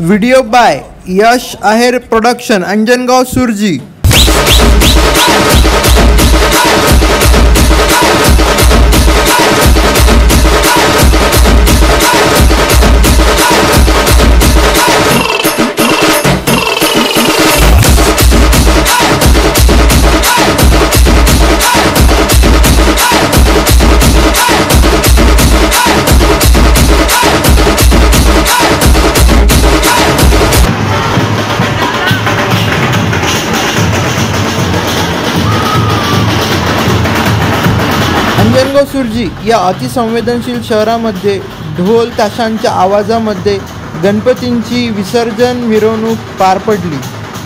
Video by Yash Aher production, Anjangaon Surji. Anjangaon Surji या अतिसंवेदनशील शहरामध्ये ढोल ताशांच्या आवाजामध्ये गणपतींची विसर्जन मिरवणूक पार पडली।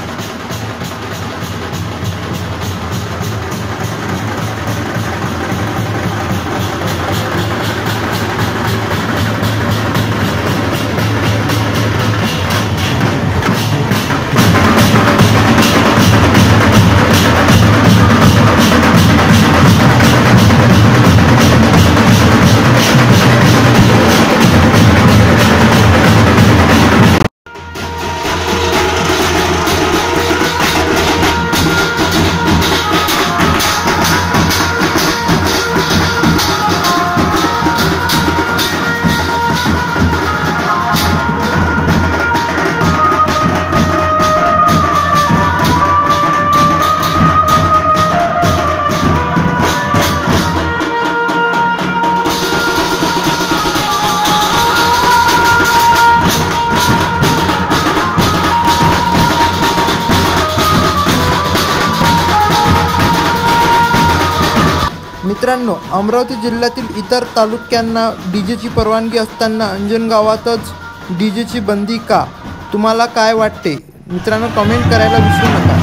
मित्रांनो, अमरावती जिल्ह्यातील इतर तालुक्यांना डीजेची परवानगी असताना अंजनगावातच डीजेची बंदी का? तुम्हाला काय वाटते? मित्रांनो, कमेंट करायला विसरू नका।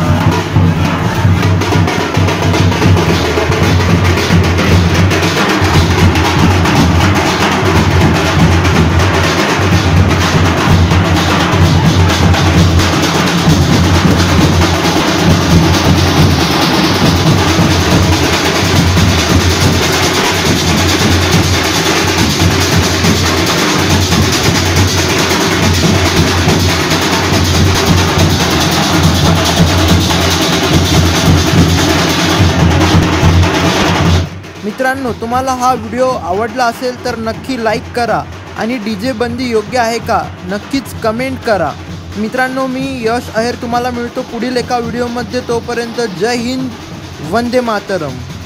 मित्रांनो, तुम्हाला हा व्हिडिओ आवडला असेल तर नक्की लाईक करा आणि डीजे बंदी योग्य आहे का नक्कीच कमेंट करा। मित्रांनो, मी यश आहेर तुम्हाला मिळतो पुढील एका व्हिडिओमध्ये। तोपर्यंत जय हिंद, वंदे मातरम।